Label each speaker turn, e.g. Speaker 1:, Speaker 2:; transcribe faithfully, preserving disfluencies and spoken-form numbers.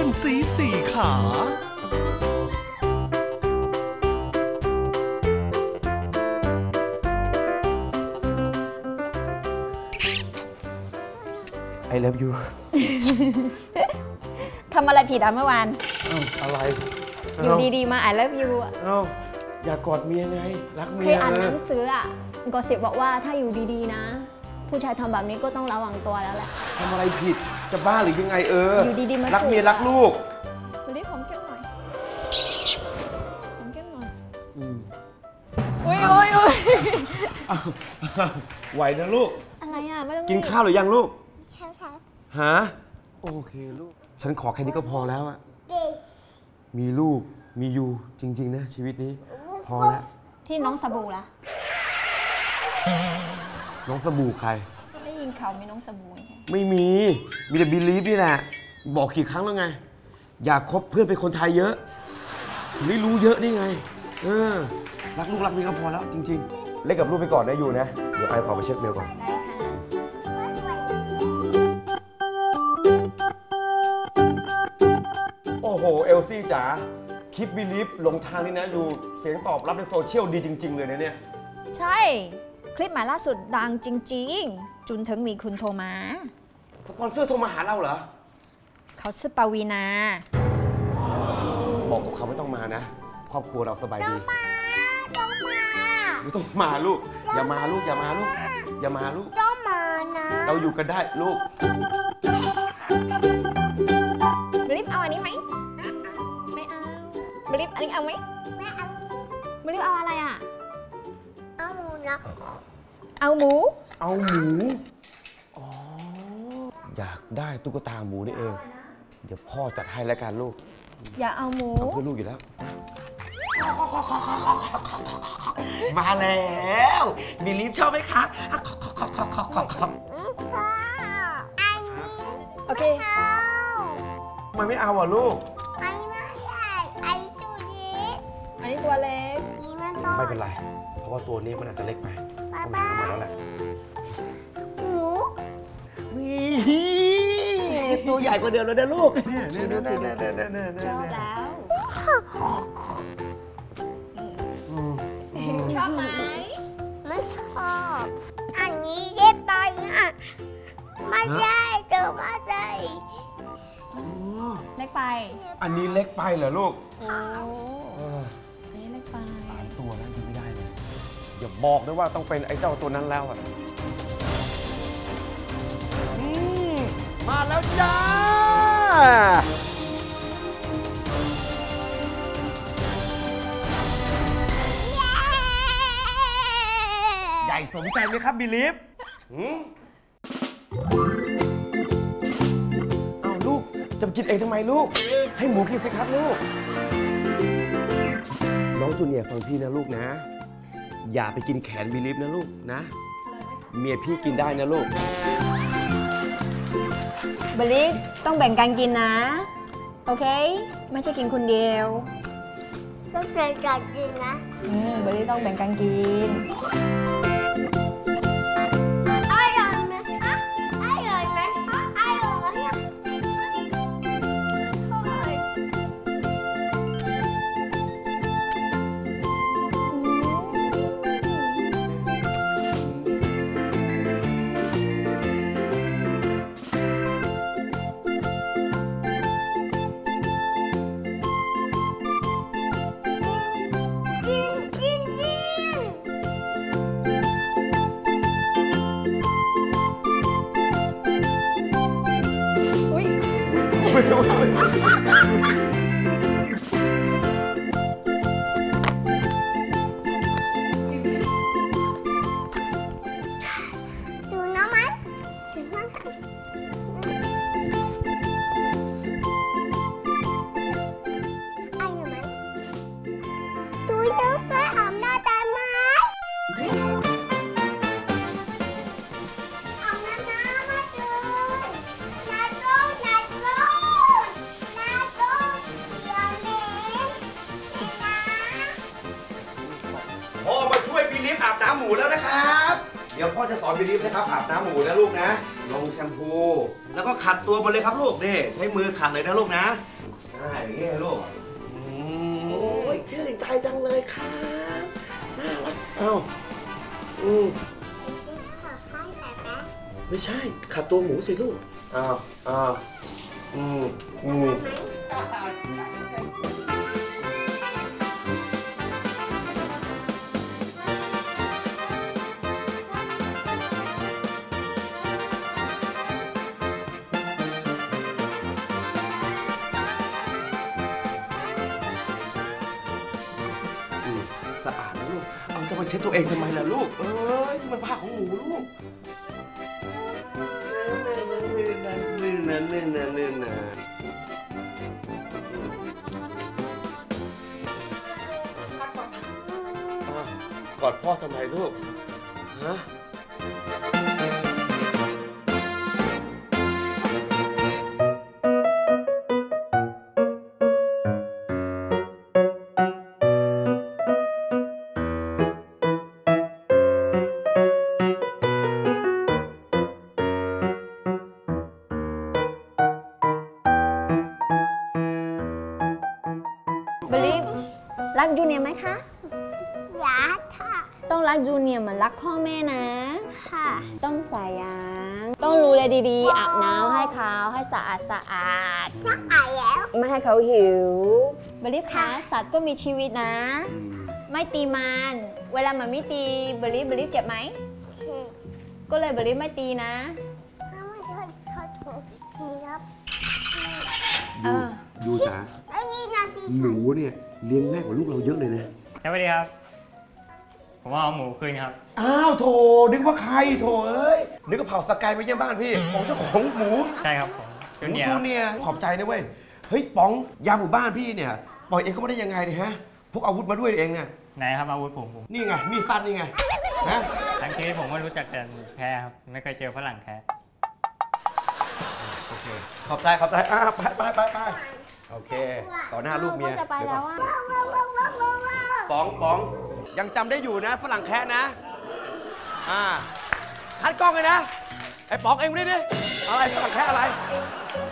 Speaker 1: สีสี่ขา
Speaker 2: I love you
Speaker 3: ทำอะไรผิดอ่ะเมื่อวาน
Speaker 2: อะไร
Speaker 3: อยู่ดีๆมา I love you
Speaker 2: เอ้าอย่ากอดเมียไงรักเมีย
Speaker 3: เคยอ่านหนังสืออ่ะกอสิบบอกว่าถ้าอยู่ดีๆนะผู้ชายทำแบบนี้ก็ต้องระวังตัวแล้วแหละ
Speaker 2: ทำอะไรผิดจะบ้าหรือยังไงเออ
Speaker 3: อยู่ดีๆมา
Speaker 2: รักเมียรักลูก
Speaker 3: ดูดิผมแก้มหน่อยผมแก้มหน่อยอุ้ยอุ้ยอุ้ย
Speaker 2: ไหวนะลูก
Speaker 3: อะไรอ่ะไม่ต้อง
Speaker 2: กินข้าวหรือยังลูกใช่ค่ะฮะโอเคลูกฉันขอแค่นี้ก็พอแล้วอะมีลูกมียูจริงๆนะชีวิตนี้พอแล้ว
Speaker 3: ที่น้องสบู่ล่ะ
Speaker 2: น้องสบู่ใคร
Speaker 3: ได้ยินข่าวมีน้องสบู่ใช่
Speaker 2: ไม่มีมีแต่บิลีฟนี่แหละบอกกี่ครั้งแล้วไงอยากคบเพื่อนเป็นคนไทยเยอะถึงได้รู้เยอะนี่ไงเออรักลูกรักเมียก็พอแล้วจริงๆเล่นกับลูกไปก่อนนะยูนะเดี๋ยวไอขอไปเช็คเมลก่อนโอ้โหเอลซี่จ๋าคลิปบิลีฟลงทางนี้นะอยู่เสียงตอบรับในโซเชียลดีจริงๆเลยนะเนี่ย
Speaker 3: ใช่คลิปใหม่ล่าสุดดังจริงๆจนถึงมีคุณโทรมา
Speaker 2: สปอนเซอร์โทรมาหาเราเหรอ
Speaker 3: เขาชื่อปวีนา
Speaker 2: บอกกับเขาไม่ต้องมานะครอบครัวเราสบายดีไม่ต้องมาลูกอย่ามาลูกอย่ามาลูกอย่ามาลูก
Speaker 4: ต้องมานะ
Speaker 2: เราอยู่กันได้ลูก
Speaker 3: บลิฟเอาอันนี้ไหมไม่เอาบลิฟอันนี้เอาไหม
Speaker 4: ไม่เอา
Speaker 3: บลิฟเอาอะไรอ่ะ
Speaker 4: เอาหมูนะ
Speaker 3: เอาหมู
Speaker 2: เอาหมูอ๋ออยากได้ตุ๊กตาหมูนี่เองเดี๋ยวพ่อจัดให้แล้วกันลูก
Speaker 3: อย่าเอาหมู
Speaker 2: เอาเพื่อลูกอยู่แล้วมาแล้วบิลีฟชอบไหมคะ
Speaker 3: โอเค
Speaker 2: ทำไมไม่เอาอ่ะลูก
Speaker 4: ไอ้ไม่ใหญ่ไอ้ตัวนี้
Speaker 3: อันนี้ตัวเล็ก
Speaker 4: นี่มันตัว
Speaker 2: ไม่เป็นไรเพราะว่าตัวนี้มันอาจจะเล็กไปต้องหามาแล้วแหละ
Speaker 4: หมู
Speaker 2: นี่ตัวใหญ่กว่าเดิมแล้วนะลูก
Speaker 3: ชอบแล้วชอบไหม
Speaker 4: ไม่ชอบอันนี้เย็บไปอ่ะไม่ได้เจอมาใจ
Speaker 3: เล็กไป
Speaker 2: อันนี้เล็กไปเหรอลูก
Speaker 3: โอ้อันนี้เล็กไป
Speaker 2: สามตัวนั้นยังไม่ได้เลยอย่าบอกด้วยว่าต้องเป็นไอ้เจ้าตัวนั้นแล้วอ่ะมาแล้วจ้าใหญ่สมใจไหมครับบิลีฟเอาลูกจะกินเองทำไมลูกให้หมูกินสิครับลูกน้องจูเนียร์ฟังพี่นะลูกนะอย่าไปกินแขนบิลีฟนะลูกนะเมียพี่กินได้นะลูก
Speaker 3: บิลีฟต้องแบ่งกันกินนะโอเคไม่ใช่กินคนเดียว
Speaker 4: ต้องแบ่งกันกินนะ
Speaker 3: อืมบิลีฟต้องแบ่งกันกิน
Speaker 4: ดูน้ำมันถึงน้ำไอ้อยู่ไหมดูเยอะไปอาบน้ำได้ไหมอาบน้ำน้ำมาดูนาโก้นาโก้นาโก้เดี๋ยวนี้นะ
Speaker 2: พ่อมาช่วยบิลีฟอาบน้ำหมูแล้วนะครับเดี๋ยวพ่อจะสอนบิลีฟนะครับอาบน้ำหมูนะลูกนะลงแชมพูแล้วก็ขัดตัวมาเลยครับลูกนี่ใช้มือขัดเลยนะลูกนะได้อย่างนี้ลูกโอ้ยชื่นใจจังเลยครับน่ารักเอ้าอืม
Speaker 4: ขอให้แบบนะ
Speaker 2: ไม่ใช่ขัดตัวหมูสิลูกอ้าวอ้าวอืมอืมสะอาดนะลูกเอาจะมาเช็ดตัวเองทำไมล่ะลูกเอ้ยมันผ้าของหมูลูกลื่นนะลื่นนะลื่นนะกอดพ่อทำไมลูกฮะ
Speaker 3: บลิฟรักจูเนียร์ไหมคะ
Speaker 4: อยากค่ะ
Speaker 3: ต้องรักจูเนียร์เหมือนรักพ่อแม่นะ
Speaker 4: ค่ะ
Speaker 3: ต้องใส่ยางต้องดูแลดีๆอาบน้ำให้เขาให้สะอาดสะอาด
Speaker 4: จะอายแล้ว
Speaker 3: ไม่ให้เขาหิวบลิฟคะสัตว์ก็มีชีวิตนะ ไม่ตีมันเวลามันไม่ตีบลิฟบลิฟเจ็บไหม
Speaker 4: เช็ค
Speaker 3: ก็เลยบลิฟไม่ตีนะ
Speaker 4: ถ้ามันชดชดถูกมีรับ
Speaker 3: เออ
Speaker 2: ดูจ๋า
Speaker 4: ไม่มีนาที
Speaker 2: หนูเนี่ยเลี้ยงง่ายกว่าลูกเราเยอะเลยนะ
Speaker 1: สวัสดีครับ ผมว่าเอาหมูคืนครับ
Speaker 2: อ้าวโถนึกว่าใครโถเอ้ยนึกว่าเผาสกายมาเยี่ยมบ้านพี่ของเจ้าของหมู
Speaker 1: ใช่ครับผม
Speaker 2: ห
Speaker 1: จู
Speaker 2: มู
Speaker 1: เนียร์
Speaker 2: จูเนียร์ขอบใจนะเว้ยเฮ้ยป๋องยามหมู่บ้านพี่เนี่ยปล่อยเองเขาไม่ได้ยังไงเนี่ยฮะพกอาวุธมาด้วยเองเนี่ย
Speaker 1: ไหนครับอาวุธผมผม
Speaker 2: นี่ไงมีดสั้นนี่ไงฮะ
Speaker 1: ทั้งชีวิตผมก็รู้จักแต่แค่ครับ ไม่เคยเจอฝรั่งแค่
Speaker 2: โอเคขอบใจขอบใจอ่ะไปไปไปไปโอเคต่อหน้าลูกเมีย
Speaker 3: ก็จะไปแล้วอ่ะ
Speaker 4: ว้าวว้าวว้าวว้าวว้าว
Speaker 2: ป๋องป๋องยังจำได้อยู่นะฝรั่งแคะนะอ่าคัดกล้องเลยนะไอ้ป๋องเองไม่ได้ดิอะไรฝรั่งแคะอะไร